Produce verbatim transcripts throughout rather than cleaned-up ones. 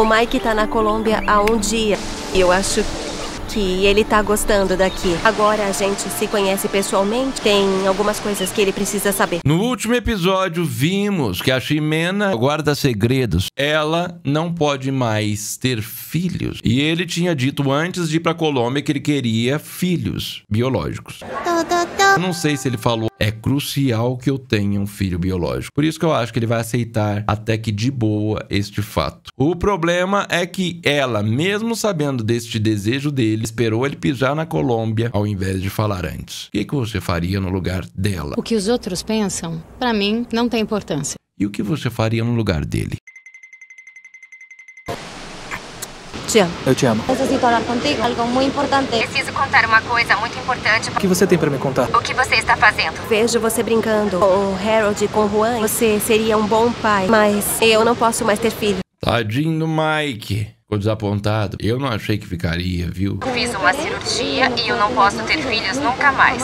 O Mike tá na Colômbia há um dia. E eu acho que ele tá gostando daqui. Agora a gente se conhece pessoalmente. Tem algumas coisas que ele precisa saber. No último episódio, vimos que a Ximena guarda segredos. Ela não pode mais ter filhos. E ele tinha dito antes de ir pra Colômbia que ele queria filhos biológicos. Eu não sei se ele falou, é crucial que eu tenha um filho biológico. Por isso que eu acho que ele vai aceitar até que de boa este fato. O problema é que ela, mesmo sabendo deste desejo dele, esperou ele pisar na Colômbia ao invés de falar antes. O que, que você faria no lugar dela? O que os outros pensam, pra mim, não tem importância. E o que você faria no lugar dele? Te amo. Eu te amo. Necesito falar contigo, algo muito importante. Preciso contar uma coisa muito importante. O que você tem pra me contar? O que você está fazendo? Vejo você brincando com o Harold e com o Juan. Você seria um bom pai, mas eu não posso mais ter filho. Tadinho do Mike. Ficou desapontado. Eu não achei que ficaria, viu? Fiz uma cirurgia e eu não posso ter filhos nunca mais.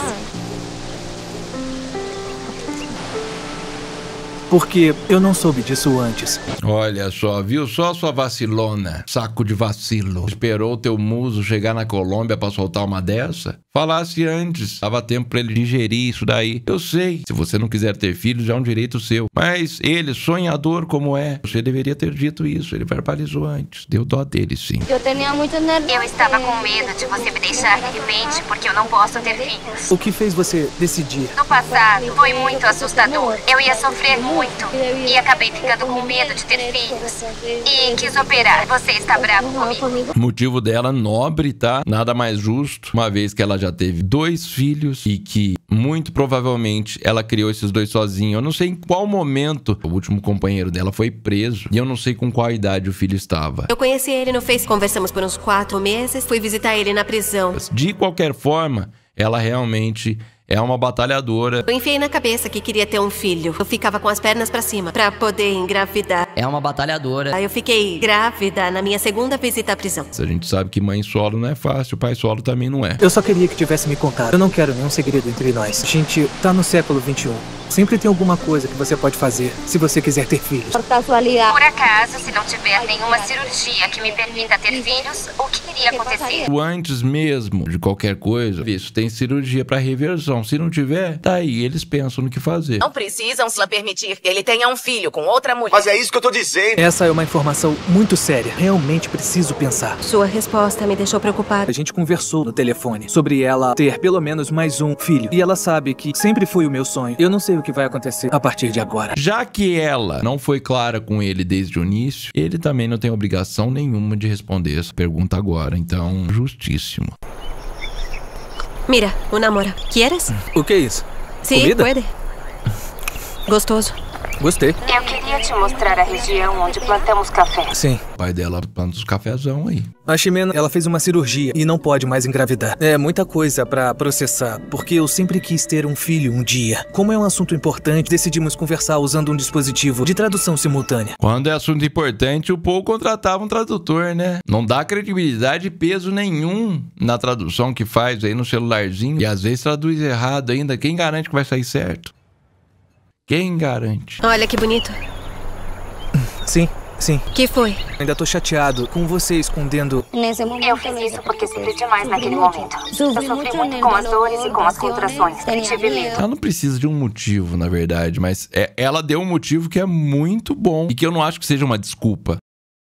Porque eu não soube disso antes. Olha só, viu? Só sua vacilona. Saco de vacilo. Esperou o teu muso chegar na Colômbia pra soltar uma dessa? Falasse antes. Dava tempo pra ele digerir isso daí. Eu sei. Se você não quiser ter filhos, já é um direito seu. Mas ele, sonhador como é, você deveria ter dito isso. Ele verbalizou antes. Deu dó dele, sim. Eu tinha muito nervoso. Eu estava com medo de você me deixar de repente porque eu não posso ter filhos. O que fez você decidir? No passado, foi muito assustador. Eu ia sofrer muito e acabei ficando com medo de ter filhos. E quis operar. Você está bravo comigo? O motivo dela, nobre, tá? Nada mais justo, uma vez que ela já teve dois filhos e que, muito provavelmente, ela criou esses dois sozinha. Eu não sei em qual momento o último companheiro dela foi preso e eu não sei com qual idade o filho estava. Eu conheci ele no Face, conversamos por uns quatro meses. Fui visitar ele na prisão. De qualquer forma, ela realmente é uma batalhadora. Eu enfiei na cabeça que queria ter um filho. Eu ficava com as pernas pra cima pra poder engravidar. É uma batalhadora. Aí eu fiquei grávida na minha segunda visita à prisão. A gente sabe que mãe solo não é fácil, pai solo também não é. Eu só queria que tivesse me contado. Eu não quero nenhum segredo entre nós. A gente tá no século vinte e um. Sempre tem alguma coisa que você pode fazer se você quiser ter filhos. Por casualidade. Por acaso, se não tiver nenhuma cirurgia que me permita ter filhos, o que iria acontecer? Antes mesmo de qualquer coisa, isso tem cirurgia pra reversão. Se não tiver, tá aí, eles pensam no que fazer. Não precisam só permitir que ele tenha um filho com outra mulher. Mas é isso que eu tô dizendo. Essa é uma informação muito séria. Realmente preciso pensar. Sua resposta me deixou preocupada. A gente conversou no telefone sobre ela ter pelo menos mais um filho. E ela sabe que sempre foi o meu sonho. Eu não sei o que vai acontecer a partir de agora. Já que ela não foi clara com ele desde o início, ele também não tem obrigação nenhuma de responder essa pergunta agora. Então, justíssimo. Mira, o namoro. ¿Quieres? O que é isso? Sí, Comida? puede. Gostoso. Gostei. Eu queria te mostrar a região onde plantamos café. Sim. O pai dela planta os cafezão aí. A Ximena, ela fez uma cirurgia e não pode mais engravidar. É muita coisa pra processar, porque eu sempre quis ter um filho um dia. Como é um assunto importante, decidimos conversar usando um dispositivo de tradução simultânea. Quando é assunto importante, o povo contratava um tradutor, né? Não dá credibilidade e peso nenhum na tradução que faz aí no celularzinho. E às vezes traduz errado ainda. Quem garante que vai sair certo? Quem garante? Olha que bonito. Sim, sim. Que foi? Ainda tô chateado com você escondendo. Nesse momento, Eu fiz isso porque sofri demais naquele momento. Eu sofri muito com as dores e com as contrações. E tive medo. Ela não precisa de um motivo, na verdade, mas é, ela deu um motivo que é muito bom e que eu não acho que seja uma desculpa.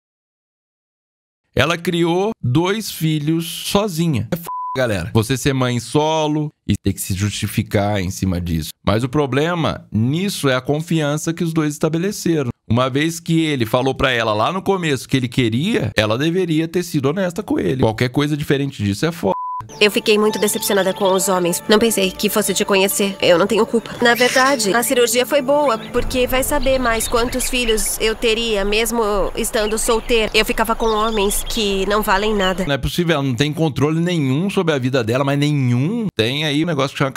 Ela criou dois filhos sozinha. É f***, galera. Você ser mãe solo e ter que se justificar em cima disso. Mas o problema nisso é a confiança que os dois estabeleceram. Uma vez que ele falou pra ela lá no começo que ele queria, ela deveria ter sido honesta com ele. Qualquer coisa diferente disso é f***. Eu fiquei muito decepcionada com os homens. Não pensei que fosse te conhecer. Eu não tenho culpa. Na verdade, a cirurgia foi boa, porque vai saber mais quantos filhos eu teria, mesmo estando solteira. Eu ficava com homens que não valem nada. Não é possível, ela não tem controle nenhum sobre a vida dela, mas nenhum. Tem aí um negócio que chama camiseta.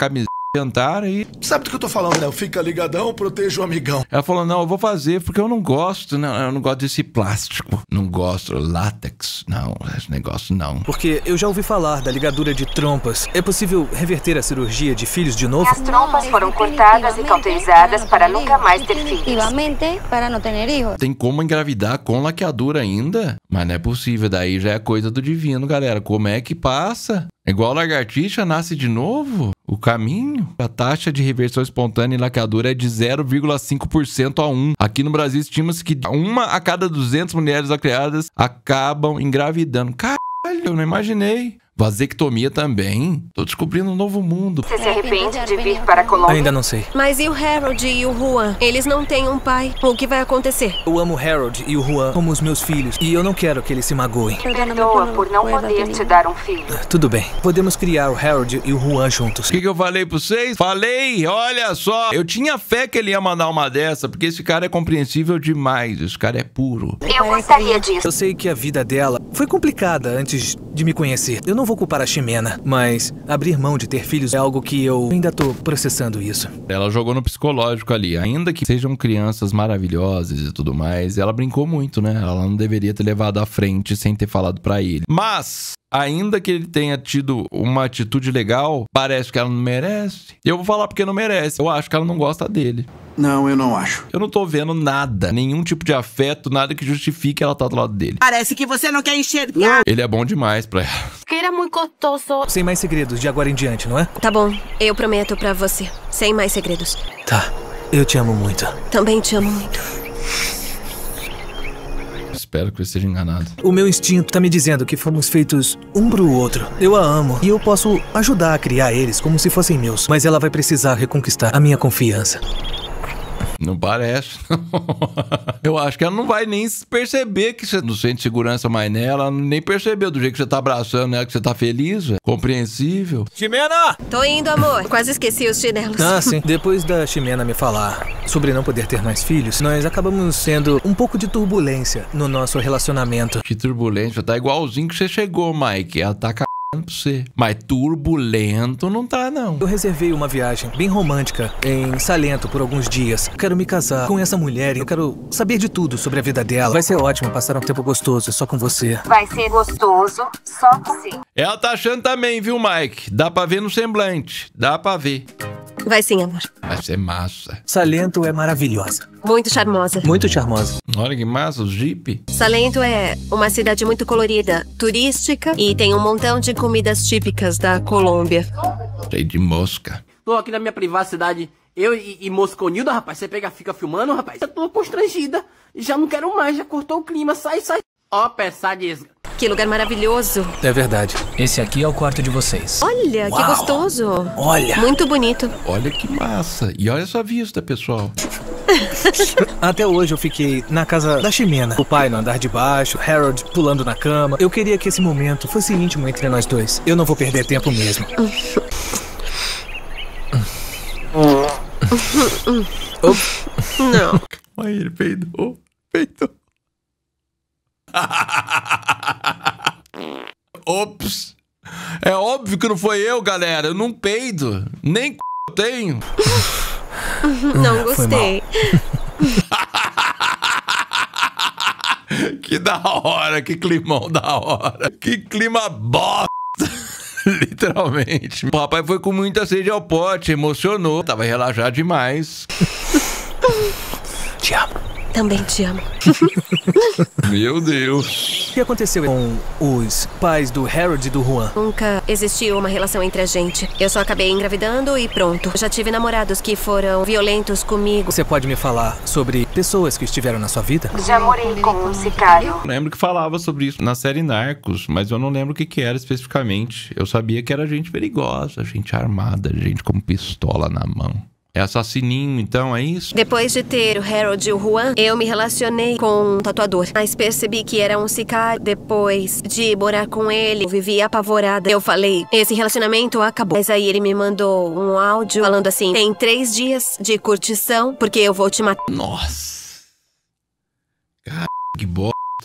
jantar aí. Sabe do que eu tô falando, né? Fica ligadão, proteja o amigão. Ela falou, não, eu vou fazer porque eu não gosto, não, eu não gosto desse plástico. Não gosto, látex, não, esse negócio não. Porque eu já ouvi falar da ligadura de trompas. É possível reverter a cirurgia de filhos de novo? As trompas foram cortadas e cauterizadas para nunca mais ter filhos. Para não ter hijos. Tem como engravidar com laqueadura ainda? Mas não é possível, daí já é coisa do divino, galera. Como é que passa? É igual lagartixa, nasce de novo? O caminho? A taxa de reversão espontânea em laqueadura é de zero vírgula cinco por cento a um. Aqui no Brasil, estima-se que uma a cada duzentas mulheres laqueadas acabam engravidando. Caralho, eu não imaginei. Vasectomia também? Tô descobrindo um novo mundo. Você se arrepende de vir para a Colômbia? Ainda não sei. Mas e o Harold e o Juan? Eles não têm um pai. O que vai acontecer? Eu amo o Harold e o Juan como os meus filhos. E eu não quero que eles se magoem. Perdoa por não poder te dar um filho. Tudo bem. Podemos criar o Harold e o Juan juntos. O que, que eu falei pra vocês? Falei, olha só. Eu tinha fé que ele ia mandar uma dessa, porque esse cara é compreensível demais. Esse cara é puro. Eu gostaria disso. Eu sei que a vida dela foi complicada antes de me conhecer. Eu não vou culpar a Ximena, mas abrir mão de ter filhos é algo que eu ainda tô processando isso. Ela jogou no psicológico ali. Ainda que sejam crianças maravilhosas e tudo mais, ela brincou muito, né? Ela não deveria ter levado à frente sem ter falado pra ele. Mas, ainda que ele tenha tido uma atitude legal, parece que ela não merece. E eu vou falar porque não merece. Eu acho que ela não gosta dele. Não, eu não acho. Eu não tô vendo nada, nenhum tipo de afeto, nada que justifique ela estar do lado dele. Parece que você não quer enxergar. Ele é bom demais pra ela. Que era muito gostoso. Sem mais segredos de agora em diante, não é? Tá bom, eu prometo pra você. Sem mais segredos. Tá. Eu te amo muito. Também te amo muito. Espero que eu esteja enganado. O meu instinto tá me dizendo que fomos feitos um pro outro. Eu a amo e eu posso ajudar a criar eles como se fossem meus. Mas ela vai precisar reconquistar a minha confiança. Não parece. Eu acho que ela não vai nem perceber que você não sente segurança mais nela. Ela nem percebeu do jeito que você tá abraçando ela, que você tá feliz. É compreensível. Ximena! Tô indo, amor. Quase esqueci os chinelos. Ah, sim. Depois da Ximena me falar sobre não poder ter mais filhos, nós acabamos tendo um pouco de turbulência no nosso relacionamento. Que turbulência. Tá igualzinho que você chegou, Mike. Ela tá cagando pra você. Mas turbulento não tá, não. Eu reservei uma viagem bem romântica em Salento por alguns dias. Quero me casar com essa mulher e eu quero saber de tudo sobre a vida dela. Vai ser ótimo passar um tempo gostoso só com você. Vai ser gostoso, só você. Ela tá achando também, viu, Mike? Dá pra ver no semblante. Dá pra ver. Vai sim, amor. Vai ser massa. Salento é maravilhosa. Muito charmosa. Muito charmosa. Olha que massa, o Jeep. Salento é uma cidade muito colorida, turística e tem um montão de comidas típicas da Colômbia. Cheio de mosca. Tô aqui na minha privacidade, eu e, e Mosconilda, rapaz, você pega, fica filmando, rapaz. Eu tô constrangida, já não quero mais, já cortou o clima, sai, sai. Ó, peçadinha. Que lugar maravilhoso. É verdade. Esse aqui é o quarto de vocês. Olha, Uau. que gostoso. Olha. Muito bonito. Olha que massa. E olha essa vista, pessoal. Até hoje eu fiquei na casa da Ximena. O pai no andar de baixo, Harold pulando na cama. Eu queria que esse momento fosse íntimo entre nós dois. Eu não vou perder tempo mesmo. Oh. Não. Aí ele peidou. Peidou. Ops. É óbvio que não foi eu, galera. Eu não peido. Nem c... eu tenho. Não gostei. Que da hora, que climão da hora. Que clima bosta. Literalmente. O rapaz foi com muita sede ao pote, emocionou. Tava relaxado demais. Te amo. Também te amo. Meu Deus. O que aconteceu com os pais do Harold e do Juan? Nunca existiu uma relação entre a gente. Eu só acabei engravidando e pronto. Eu já tive namorados que foram violentos comigo. Você pode me falar sobre pessoas que estiveram na sua vida? Já morei com um sicário. Eu lembro que falava sobre isso na série Narcos, mas eu não lembro o que que era especificamente. Eu sabia que era gente perigosa, gente armada, gente com pistola na mão. É assassininho, então, é isso? Depois de ter o Harold e o Juan, eu me relacionei com um tatuador. Mas percebi que era um sicário. Depois de morar com ele, eu vivi apavorada. Eu falei, esse relacionamento acabou. Mas aí ele me mandou um áudio falando assim, tem três dias de curtição, porque eu vou te matar. Nossa. Cara, que bosta.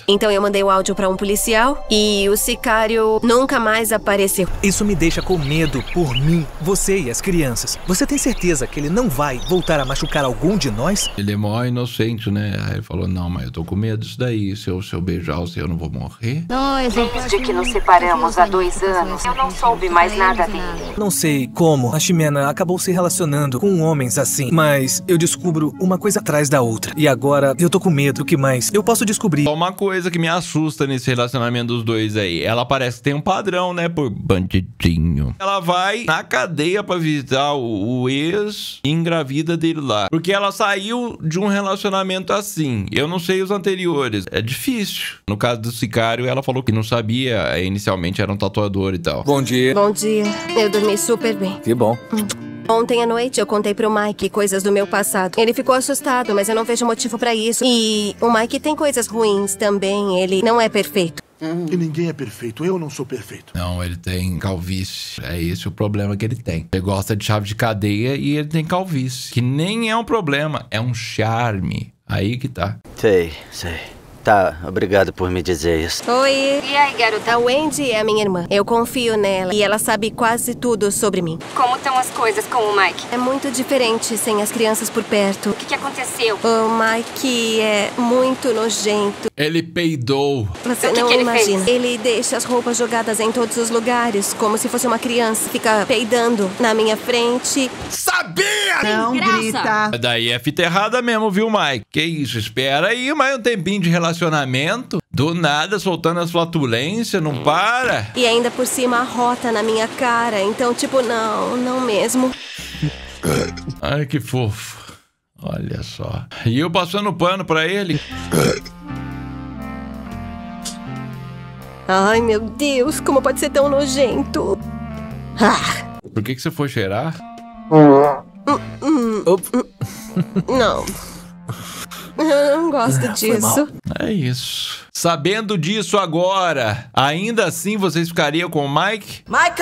Então eu mandei o áudio pra um policial e o sicário nunca mais apareceu. Isso me deixa com medo por mim, você e as crianças. Você tem certeza que ele não vai voltar a machucar algum de nós? Ele é mó inocente, né? Aí ele falou, não, mas eu tô com medo disso daí. Se eu, se eu beijar você, eu não vou morrer? Desde que nos separamos há dois anos, eu não soube mais nada dele. Não sei como a Ximena acabou se relacionando com homens assim, mas eu descubro uma coisa atrás da outra. E agora eu tô com medo. O que mais eu posso descobrir? Só uma coisa que me assusta nesse relacionamento dos dois aí. Ela parece que tem um padrão, né? Por bandidinho. Ela vai na cadeia pra visitar o, o ex e engravida dele lá. Porque ela saiu de um relacionamento assim. Eu não sei os anteriores. É difícil. No caso do sicário, ela falou que não sabia. Inicialmente era um tatuador e tal. Bom dia. Bom dia. Eu dormi super bem. Que bom. Hum. Ontem à noite eu contei pro Mike coisas do meu passado. Ele ficou assustado, mas eu não vejo motivo pra isso. E o Mike tem coisas ruins também. Ele não é perfeito. E ninguém é perfeito. Eu não sou perfeito. Não, ele tem calvície. É esse o problema que ele tem. Ele gosta de chave de cadeia e ele tem calvície. Que nem é um problema, é um charme. Aí que tá. Sei, sei. Tá, obrigado por me dizer isso. Oi. E aí, garota? A Wendy é a minha irmã. Eu confio nela e ela sabe quase tudo sobre mim. Como estão as coisas com o Mike? É muito diferente sem as crianças por perto. O que, que aconteceu? O Mike é muito nojento. Ele peidou. Você O que não que ele imagina. fez? Ele deixa as roupas jogadas em todos os lugares, como se fosse uma criança. Fica peidando na minha frente. Sabia! Não grita. Daí é fita errada mesmo, viu, Mike? Que isso, espera aí mais um tempinho de relacionamento. Do nada, soltando as flatulências, não para. E ainda por cima, a rota na minha cara. Então, tipo, não, não mesmo. Ai, que fofo. Olha só. E eu passando pano pra ele. Ai, meu Deus, como pode ser tão nojento? Ah. Por que que você foi cheirar? Hum, hum, hum. Não. Eu não gosto disso. É isso. Sabendo disso agora, ainda assim vocês ficariam com o Mike? Mike!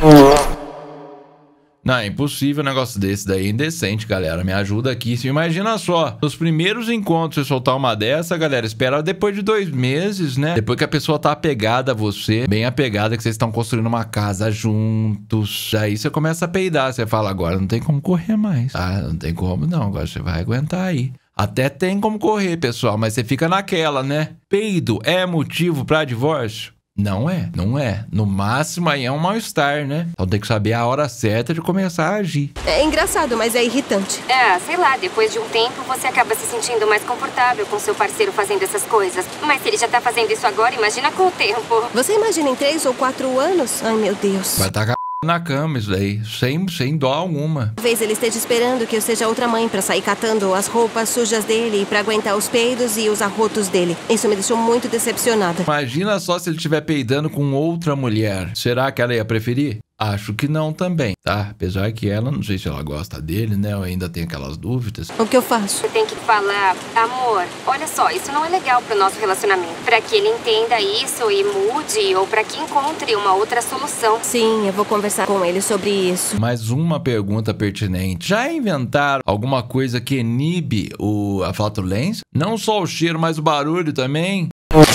Não, é impossível um negócio desse daí, indecente, galera. Me ajuda aqui. Se imagina só, nos primeiros encontros, você soltar uma dessa, galera, espera depois de dois meses, né? Depois que a pessoa tá apegada a você, bem apegada, que vocês estão construindo uma casa juntos. Aí você começa a peidar. Você fala, agora não tem como correr mais. Ah, não tem como não, agora você vai aguentar aí. Até tem como correr, pessoal, mas você fica naquela, né? Peido é motivo pra divórcio? Não é, não é. No máximo aí é um mal-estar, né? Então tem que saber a hora certa de começar a agir. É engraçado, mas é irritante. É, sei lá, depois de um tempo você acaba se sentindo mais confortável com seu parceiro fazendo essas coisas. Mas se ele já tá fazendo isso agora, imagina com o tempo. Você imagina em três ou quatro anos? Ai, meu Deus. Vai tacar na cama isso daí, sem, sem dó alguma. Talvez ele esteja esperando que eu seja outra mãe pra sair catando as roupas sujas dele e pra aguentar os peidos e os arrotos dele. Isso me deixou muito decepcionada. Imagina só se ele estiver peidando com outra mulher. Será que ela ia preferir? Acho que não também, tá? Apesar que ela, não sei se ela gosta dele, né? Eu ainda tenho aquelas dúvidas. O que eu faço? Você tem que falar, amor, olha só, isso não é legal pro nosso relacionamento. Pra que ele entenda isso e mude, ou pra que encontre uma outra solução. Sim, eu vou conversar com ele sobre isso. Mais uma pergunta pertinente. Já inventaram alguma coisa que inibe o, a flatulência? Não só o cheiro, mas o barulho também?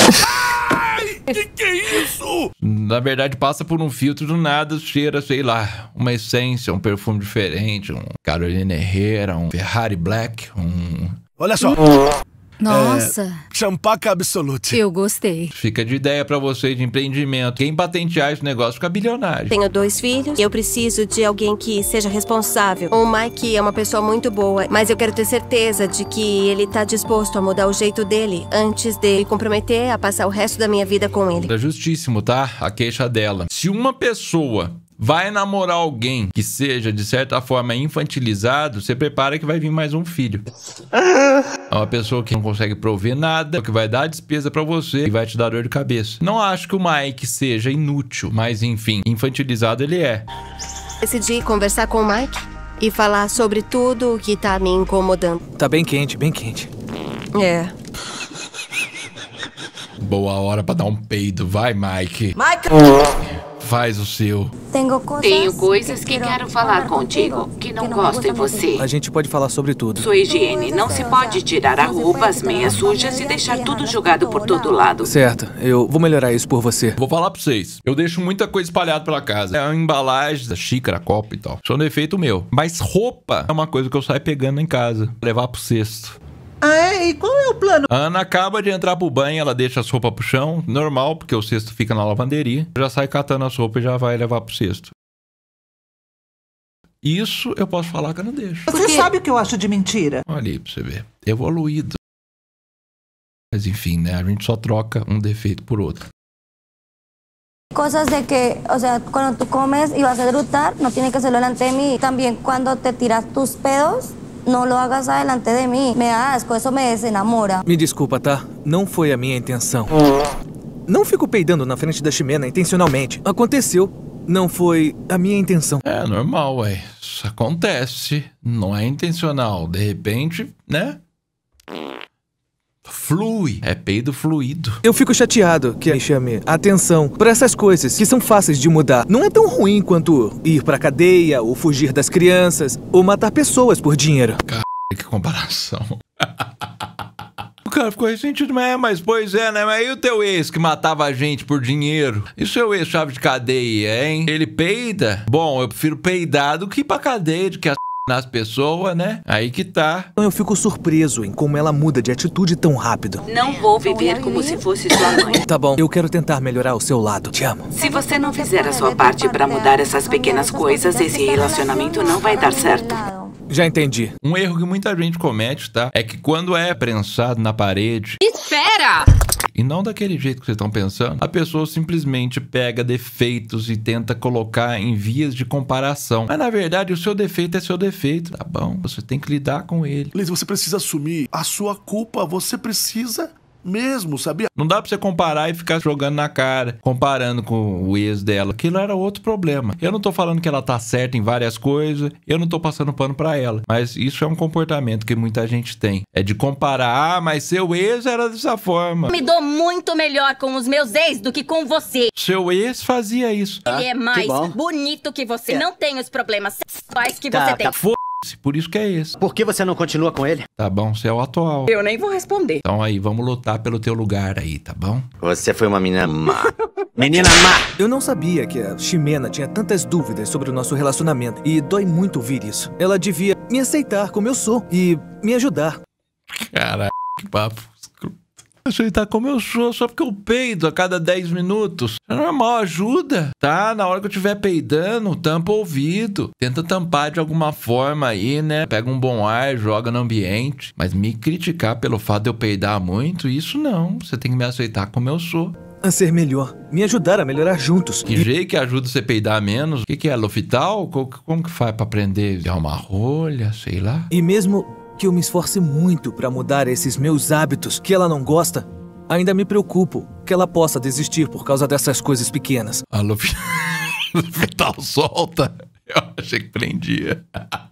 Que que é isso? Na verdade, passa por um filtro do nada, cheira, sei lá, uma essência, um perfume diferente, um Carolina Herrera, um Ferrari Black, um... Olha só. Nossa. É, Champaca Absolute. Eu gostei. Fica de ideia pra vocês de empreendimento. Quem patentear esse negócio fica bilionário. Tenho dois filhos e eu preciso de alguém que seja responsável. O Mike é uma pessoa muito boa, mas eu quero ter certeza de que ele tá disposto a mudar o jeito dele antes de me comprometer a passar o resto da minha vida com ele. É justíssimo, tá? A queixa dela. Se uma pessoa vai namorar alguém que seja, de certa forma, infantilizado, você prepara que vai vir mais um filho. É uma pessoa que não consegue prover nada, que vai dar despesa pra você e vai te dar dor de cabeça. Não acho que o Mike seja inútil, mas enfim, infantilizado ele é. Decidi conversar com o Mike e falar sobre tudo o que tá me incomodando. Tá bem quente, bem quente. É. Boa hora pra dar um peido. Vai, Mike. Mike! faz o seu. Tenho coisas que quero falar contigo, que não gosto em você. A gente pode falar sobre tudo. Sua higiene. Não se pode tirar a roupa, as meias sujas e deixar tudo jogado por todo lado. Certo, eu vou melhorar isso por você. Vou falar pra vocês. Eu deixo muita coisa espalhada pela casa. É a embalagem, da xícara, copo e tal. Isso é um defeito meu. Mas roupa é uma coisa que eu saio pegando em casa. Levar pro cesto. Ah, é? E qual é o plano? A Ana acaba de entrar pro banho, ela deixa as roupas pro chão. Normal, porque o cesto fica na lavanderia. Já sai catando as roupas e já vai levar pro cesto. Isso eu posso falar que eu não deixo. Você sabe o que eu acho de mentira? Olha aí pra você ver. Evoluído. Mas enfim, né? A gente só troca um defeito por outro. Cosas de que, o sea, cuando tú comes y vas a eructar, no tienes que hacerlo delante de mí. También cuando te tiras tus pedos, no lo hagas adelante de mí. Me da asco, eso me desenamora. Me desculpa, tá? Não foi a minha intenção. Não fico peidando na frente da Ximena intencionalmente. Aconteceu. Não foi a minha intenção. É normal, ué. Isso acontece. Não é intencional. De repente, né? Flui. É peido fluido. Eu fico chateado que me chame a atenção por essas coisas que são fáceis de mudar. Não é tão ruim quanto ir pra cadeia, ou fugir das crianças, ou matar pessoas por dinheiro. Caralho, que comparação. O cara ficou ressentido, mas, mas pois é, né? Mas e o teu ex que matava a gente por dinheiro? E o seu ex chave de cadeia, hein? Ele peida? Bom, eu prefiro peidar do que ir pra cadeia, de que as nas pessoas, né? Aí que tá. Então eu fico surpreso em como ela muda de atitude tão rápido. Não vou viver como se fosse sua mãe. Tá bom, eu quero tentar melhorar o seu lado. Te amo. Se você não fizer a sua parte pra mudar essas pequenas coisas, esse relacionamento não vai dar certo. Já entendi. Um erro que muita gente comete, tá? É que quando é prensado na parede... Espera! E não daquele jeito que vocês estão pensando. A pessoa simplesmente pega defeitos e tenta colocar em vias de comparação. Mas na verdade o seu defeito é seu defeito, tá bom? Você tem que lidar com ele. Liz, você precisa assumir a sua culpa. Você precisa mesmo, sabia? Não dá pra você comparar e ficar jogando na cara, comparando com o ex dela. Aquilo era outro problema. Eu não tô falando que ela tá certa em várias coisas, eu não tô passando pano pra ela. Mas isso é um comportamento que muita gente tem. É de comparar, ah, mas seu ex era dessa forma. Me dou muito melhor com os meus ex do que com você. Seu ex fazia isso. Ele é mais bonito que você. É. Não tem os problemas sexuais que tá, você tem. Tá. Por isso que é esse. Por que você não continua com ele? Tá bom, você é o atual. Eu nem vou responder. Então aí, vamos lutar pelo teu lugar aí, tá bom? Você foi uma menina má. Menina má! Eu não sabia que a Ximena tinha tantas dúvidas sobre o nosso relacionamento. E dói muito ouvir isso. Ela devia me aceitar como eu sou e me ajudar. Caralho, que papo. Aceitar como eu sou, só porque eu peido a cada dez minutos. É normal, ajuda. Tá? Na hora que eu estiver peidando, tampa o ouvido. Tenta tampar de alguma forma aí, né? Pega um bom ar, joga no ambiente. Mas me criticar pelo fato de eu peidar muito, isso não. Você tem que me aceitar como eu sou. A ser melhor. Me ajudar a melhorar juntos. Que jeito que ajuda você a peidar menos? O que, que é? Lofital? Como que faz pra aprender? É uma rolha, sei lá. E mesmo que eu me esforce muito pra mudar esses meus hábitos que ela não gosta, ainda me preocupo que ela possa desistir por causa dessas coisas pequenas. A Lofital solta. Eu achei que prendia.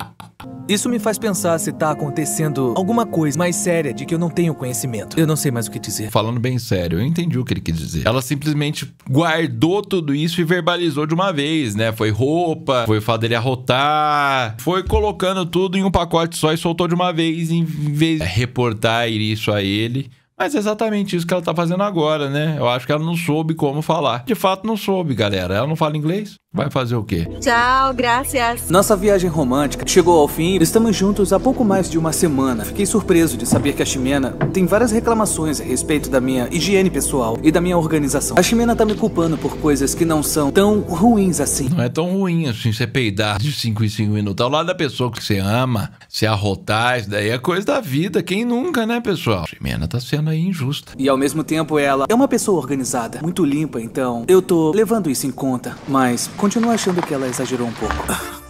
Isso me faz pensar se tá acontecendo alguma coisa mais séria de que eu não tenho conhecimento. Eu não sei mais o que dizer. Falando bem sério, eu entendi o que ele quis dizer. Ela simplesmente guardou tudo isso e verbalizou de uma vez, né? Foi roupa, foi o fato dele arrotar, foi colocando tudo em um pacote só e soltou de uma vez, em vez de reportar isso a ele. Mas é exatamente isso que ela tá fazendo agora, né? Eu acho que ela não soube como falar. De fato, não soube, galera. Ela não fala inglês? Vai fazer o quê? Tchau, graças. Nossa viagem romântica chegou ao fim. Estamos juntos há pouco mais de uma semana. Fiquei surpreso de saber que a Ximena tem várias reclamações a respeito da minha higiene pessoal e da minha organização. A Ximena tá me culpando por coisas que não são tão ruins assim. Não é tão ruim assim você peidar de cinco em cinco minutos. Ao lado da pessoa que você ama, se arrotar, isso daí é coisa da vida. Quem nunca, né, pessoal? A Ximena tá sendo aí injusta. E ao mesmo tempo ela é uma pessoa organizada, muito limpa, então eu tô levando isso em conta, mas continuo achando que ela exagerou um pouco.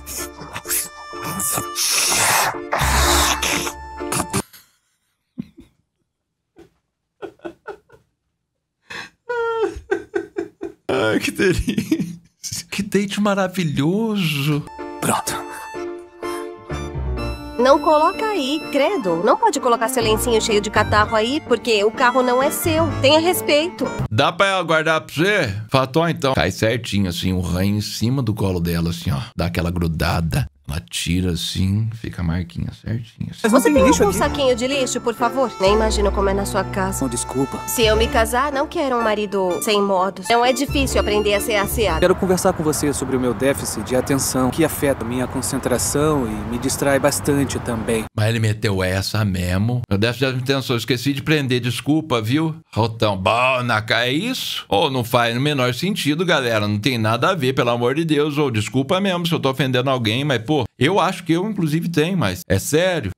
Ai, que delícia. Que date maravilhoso. Pronto. Não coloca aí, credo. Não pode colocar seu lencinho cheio de catarro aí, porque o carro não é seu. Tenha respeito. Dá pra ela guardar pra você? Fatou então. Cai certinho, assim, o ranho em cima do colo dela, assim, ó. Dá aquela grudada. Ela tira assim, fica a marquinha certinha. Assim. Você tem um saquinho de lixo, por favor? Nem imagino como é na sua casa. Oh, desculpa. Se eu me casar, não quero um marido sem modos. Não é difícil aprender a ser aseado. Quero conversar com você sobre o meu déficit de atenção, que afeta minha concentração e me distrai bastante também. Mas ele meteu essa mesmo. Meu déficit de atenção, eu esqueci de prender, desculpa, viu? Rotão, bom, na cara, é isso? Ou não faz no menor sentido, galera. Não tem nada a ver, pelo amor de Deus. Ou desculpa mesmo se eu tô ofendendo alguém, mas, pô, eu acho que eu, inclusive, tenho, mas é sério?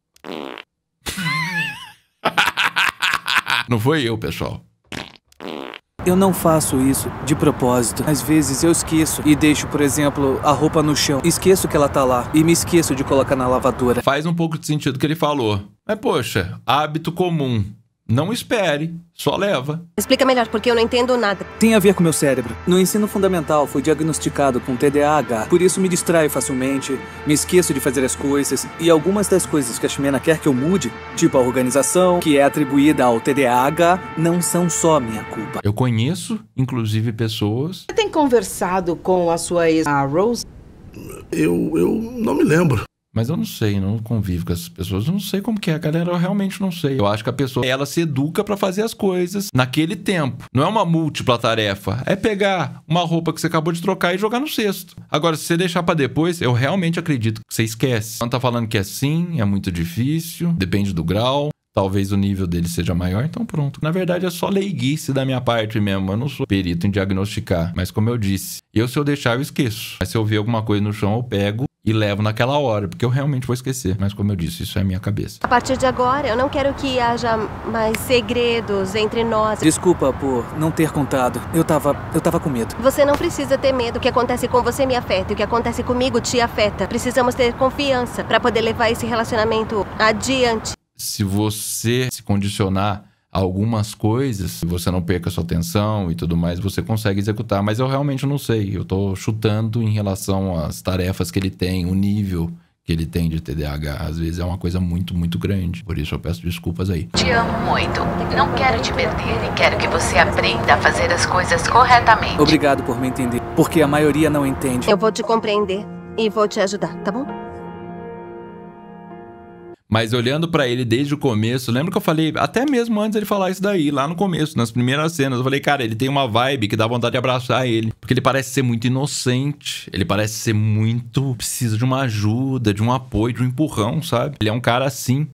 Não foi eu, pessoal. Eu não faço isso de propósito. Às vezes eu esqueço e deixo, por exemplo, a roupa no chão. Esqueço que ela tá lá e me esqueço de colocar na lavadora. Faz um pouco de sentido o que ele falou. Mas, poxa, hábito comum. Não espere, só leva. Explica melhor, porque eu não entendo nada. Tem a ver com meu cérebro. No ensino fundamental, fui diagnosticado com T D A H. Por isso me distraio facilmente, me esqueço de fazer as coisas. E algumas das coisas que a Ximena quer que eu mude, tipo a organização, que é atribuída ao T D A H, não são só minha culpa. Eu conheço, inclusive, pessoas... Você tem conversado com a sua ex, a Rose? Eu, eu não me lembro. Mas eu não sei, não convivo com essas pessoas. Eu não sei como que é, galera. Eu realmente não sei. Eu acho que a pessoa, ela se educa pra fazer as coisas naquele tempo. Não é uma múltipla tarefa. É pegar uma roupa que você acabou de trocar e jogar no cesto. Agora, se você deixar pra depois, eu realmente acredito que você esquece. Quando tá falando que é sim, é muito difícil. Depende do grau. Talvez o nível dele seja maior, então pronto. Na verdade, é só leiguice da minha parte mesmo. Eu não sou perito em diagnosticar. Mas como eu disse, eu se eu deixar, eu esqueço. Mas se eu ver alguma coisa no chão, eu pego e levo naquela hora, porque eu realmente vou esquecer. Mas como eu disse, isso é a minha cabeça. A partir de agora, eu não quero que haja mais segredos entre nós. Desculpa por não ter contado. Eu tava, eu tava com medo. Você não precisa ter medo. O que acontece com você me afeta. E o que acontece comigo te afeta. Precisamos ter confiança para poder levar esse relacionamento adiante. Se você se condicionar a algumas coisas, se você não perca sua atenção e tudo mais, você consegue executar. Mas eu realmente não sei. Eu tô chutando em relação às tarefas que ele tem, o nível que ele tem de T D A H. Às vezes é uma coisa muito, muito grande. Por isso eu peço desculpas aí. Te amo muito. Não quero te perder e quero que você aprenda a fazer as coisas corretamente. Obrigado por me entender, porque a maioria não entende. Eu vou te compreender e vou te ajudar, tá bom? Mas olhando pra ele desde o começo, lembra que eu falei, até mesmo antes ele falar isso daí, lá no começo, nas primeiras cenas, eu falei, cara, ele tem uma vibe que dá vontade de abraçar ele. Porque ele parece ser muito inocente, ele parece ser muito... precisa de uma ajuda, de um apoio, de um empurrão, sabe? Ele é um cara assim.